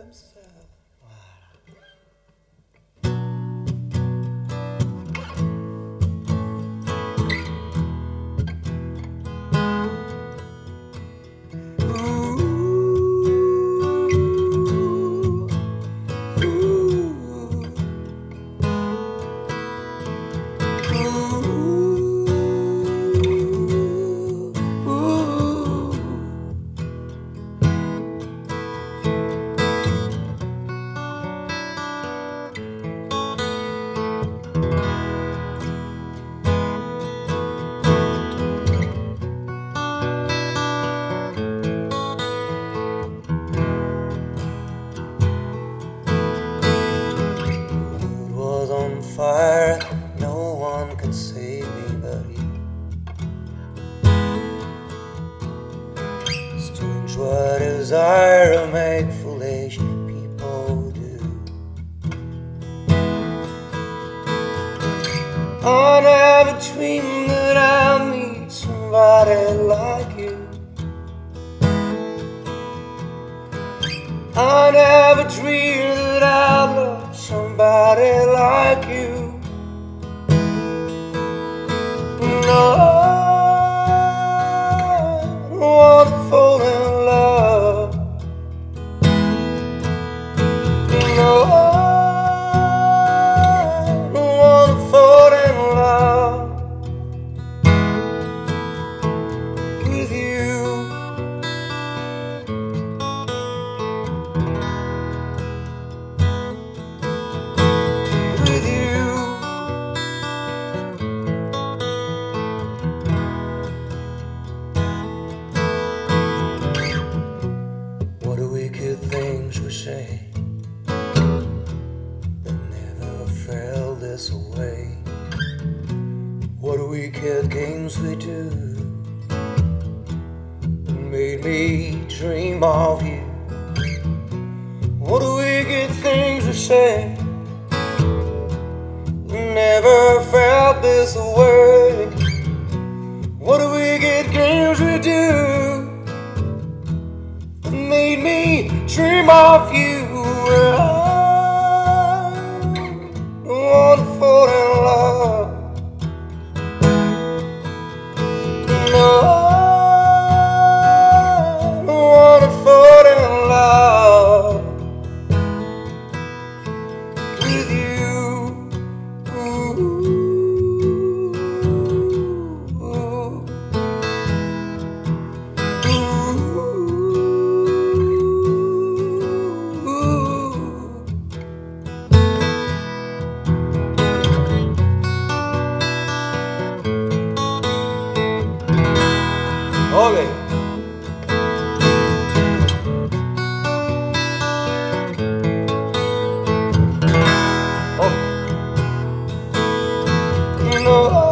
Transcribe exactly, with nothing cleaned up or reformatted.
comme ça. Fire, no one can save me but you. Strange what desire to make foolish people do. I never dreamed that I'd meet somebody like you. I never dreamed that I'd love somebody like you. No, I don't want to fall in love. No, I don't want to fall in love with you. With you. What are wicked things we say that never felt this way? What are wicked games we do that made me dream of you? What are wicked things we say that never felt this way? What are wicked games we do made me dream of you? I want to fall in love. No, I want to fall in love with you. Ooh. Ole. Oh. No.